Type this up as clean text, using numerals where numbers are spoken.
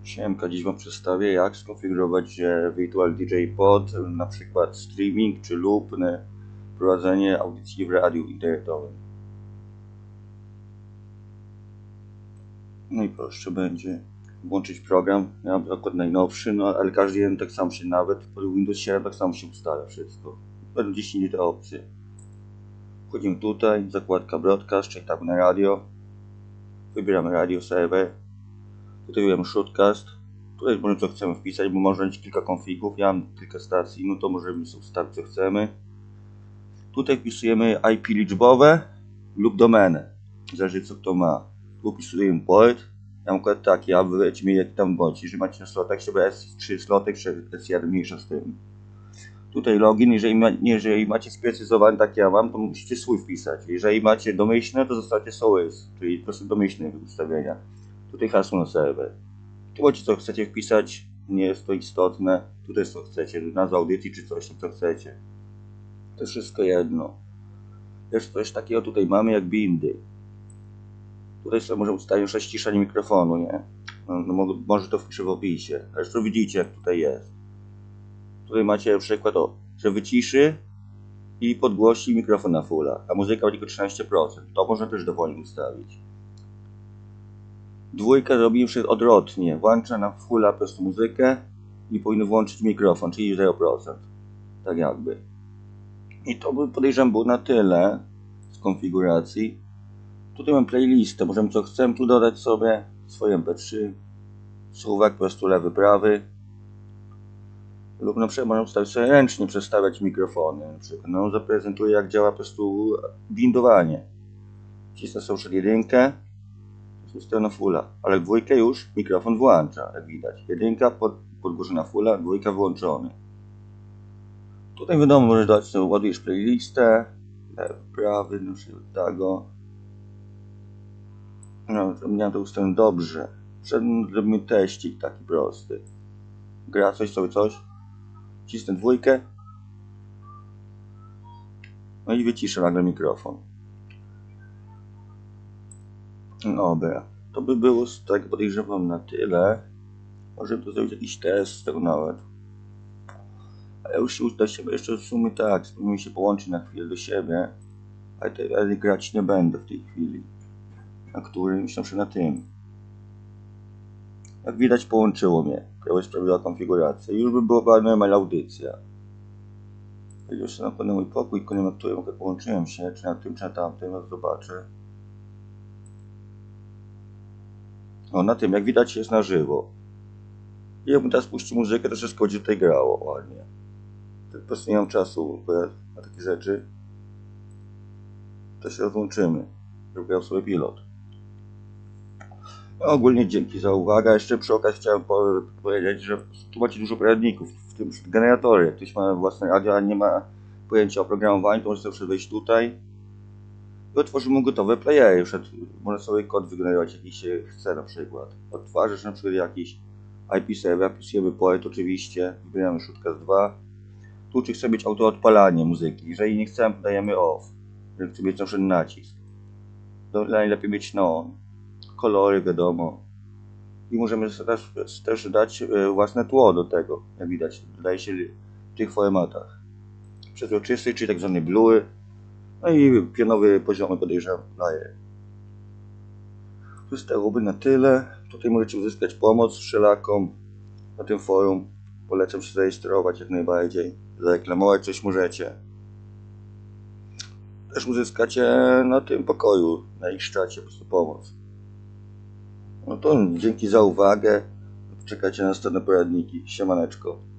Siemka, dziś Wam przedstawię, jak skonfigurować Virtual DJ Pod, na przykład streaming czy loop, prowadzenie audycji w radiu internetowym. No i proszę będzie włączyć program, ja mam akurat najnowszy, no ale każdy jeden tak samo się, nawet pod Windows 7 tak samo się ustawia wszystko. Będą gdzieś indziej te opcje. Wchodzimy tutaj, zakładka Broadcast, czyli tab na radio. Wybieramy radio server. Tutaj wybieramy Shortcast. Tutaj możemy co chcemy wpisać, bo może mieć kilka konfigów. Ja mam kilka stacji, no to możemy sobie ustawić co chcemy. Tutaj wpisujemy IP liczbowe lub domenę. Zależy co kto ma. Tu wpisujemy port. Ja mam akurat taki, a wy będziecie mieli jaki tam bądź. Jeżeli macie na slotach, sobie S3 slotek, czy S1 mniejsza z tym. Tutaj login, jeżeli macie sprecyzowany, tak ja mam, to musicie swój wpisać. Jeżeli macie domyślne, to zostawcie SOS, czyli to są domyślne ustawienia. Tutaj hasło na serwer. Tu macie co chcecie wpisać, nie jest to istotne. Tutaj jest co chcecie, nazwa audycji czy coś, co chcecie. To jest wszystko jedno. Też coś takiego tutaj mamy jak bindy. Tutaj sobie możemy ustawić ściszanie mikrofonu, nie? No, może to wpiszę w opisie. Zresztą widzicie jak tutaj jest. Tutaj macie na przykład że wyciszy i podgłosi mikrofon na fulla, a muzyka ma tylko 13%. To można też dowolnie ustawić. Dwójkę robimy odwrotnie. Włącza na fulla po prostu muzykę i powinno włączyć mikrofon, czyli 0%. Tak jakby. I to by, podejrzewam, było na tyle z konfiguracji. Tutaj mam playlistę, możemy co chcemy tu dodać sobie swoje MP3, suwak po prostu lewy, prawy. Lub na przykład można ustawić sobie ręcznie przestawiać mikrofony. Na przykład, no, zaprezentuję jak działa po prostu bindowanie. Wcisnę sobie przed jedynkę, ustawię fulla, ale dwójkę już mikrofon włącza, jak widać. Jedynka podgłoszona fulla, dwójka wyłączony. Tutaj wiadomo, możesz dać sobie, ładujesz playlistę, lewy, prawy, na przykład tego. No, miałem to ustawione dobrze. Zrobimy teścik taki prosty. Gra coś. Wcisnę dwójkę. No i wyciszę nagle mikrofon. Dobra. To by było z tego, podejrzewam, na tyle. Możemy tu zrobić jakiś test z tego nawet. Ale już się uda siebie jeszcze w sumie tak. Spróbujmy się połączyć na chwilę do siebie. Ale grać nie będę w tej chwili. Na którymś, na przykład na tym. Jak widać połączyło mnie. Prawo jest prawidłowa konfiguracja. Już by była normalna audycja. Już na pewno mój pokój, na którym połączyłem się, czy na tym, czy na tamtym, no zobaczę. No na tym, jak widać, jest na żywo. I jakbym teraz puścił muzykę, to wszystko będzie tutaj grało ładnie. Tak po prostu nie mam czasu na takie rzeczy. To się rozłączymy. Żeby grał sobie pilot. No, ogólnie dzięki za uwagę. Jeszcze przy okazji chciałem powiedzieć, że tu macie dużo poradników, w tym generatory. Jak ktoś ma własne radio, a nie ma pojęcia o oprogramowaniu, to może sobie wejść tutaj i otworzymy gotowe playery. Można sobie kod wygenerować, jaki się chce na przykład. Odtwarzasz na przykład jakiś IP server, wpisujemy port oczywiście, wybieramy Shortcast 2. Tu czy chce być auto odpalanie muzyki. Jeżeli nie chcemy, dajemy off. Jeżeli chcemy mieć na przykład nacisk. To najlepiej mieć na on. Kolory wiadomo. I możemy też dać własne tło do tego, jak widać, dodaje się w tych formatach. Przezroczysty, czyli tak zwany blue, no i pionowy poziomy podejrzewam layer. To z tego by na tyle. Tutaj możecie uzyskać pomoc wszelaką na tym forum. Polecam się zarejestrować jak najbardziej. Zareklamować coś możecie. Też uzyskacie na tym pokoju, na ich czacie po prostu pomoc. No to dzięki za uwagę. Czekajcie na następne poradniki. Siemaneczko.